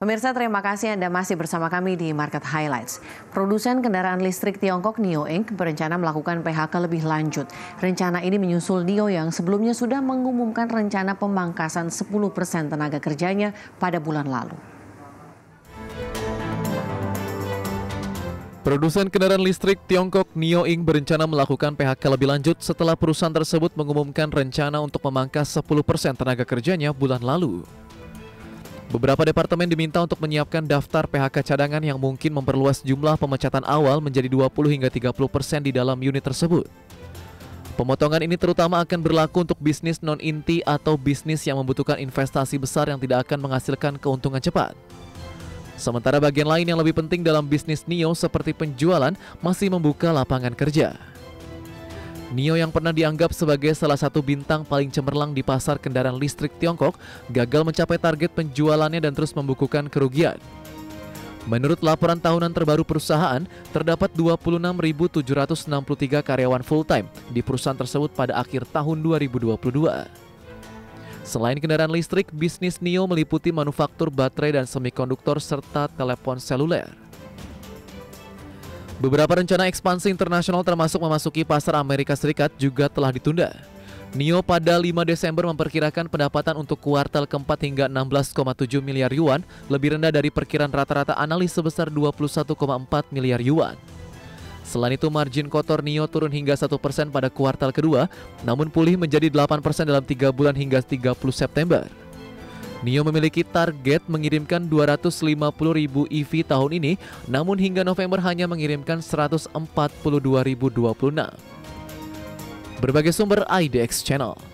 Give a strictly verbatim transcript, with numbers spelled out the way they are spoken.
Pemirsa, terima kasih Anda masih bersama kami di Market Highlights. Produsen kendaraan listrik Tiongkok NIO Incorporated berencana melakukan P H K lebih lanjut. Rencana ini menyusul NIO yang sebelumnya sudah mengumumkan rencana pemangkasan sepuluh persen tenaga kerjanya pada bulan lalu. Produsen kendaraan listrik Tiongkok NIO Incorporated berencana melakukan P H K lebih lanjut setelah perusahaan tersebut mengumumkan rencana untuk memangkas sepuluh persen tenaga kerjanya bulan lalu. Beberapa departemen diminta untuk menyiapkan daftar P H K cadangan yang mungkin memperluas jumlah pemecatan awal menjadi dua puluh hingga tiga puluh persen di dalam unit tersebut. Pemotongan ini terutama akan berlaku untuk bisnis non-inti atau bisnis yang membutuhkan investasi besar yang tidak akan menghasilkan keuntungan cepat. Sementara bagian lain yang lebih penting dalam bisnis NIO seperti penjualan masih membuka lapangan kerja. NIO yang pernah dianggap sebagai salah satu bintang paling cemerlang di pasar kendaraan listrik Tiongkok gagal mencapai target penjualannya dan terus membukukan kerugian. Menurut laporan tahunan terbaru perusahaan, terdapat dua puluh enam ribu tujuh ratus enam puluh tiga karyawan full-time di perusahaan tersebut pada akhir tahun dua ribu dua puluh dua. Selain kendaraan listrik, bisnis NIO meliputi manufaktur baterai dan semikonduktor serta telepon seluler. Beberapa rencana ekspansi internasional termasuk memasuki pasar Amerika Serikat juga telah ditunda. NIO pada lima Desember memperkirakan pendapatan untuk kuartal keempat hingga enam belas koma tujuh miliar yuan, lebih rendah dari perkiraan rata-rata analis sebesar dua puluh satu koma empat miliar yuan. Selain itu, margin kotor NIO turun hingga satu persen pada kuartal kedua, namun pulih menjadi delapan persen dalam tiga bulan hingga tiga puluh September. NIO memiliki target mengirimkan dua ratus lima puluh ribu E V tahun ini, namun hingga November hanya mengirimkan seratus empat puluh dua ribu dua puluh enam. Berbagai sumber I D X Channel.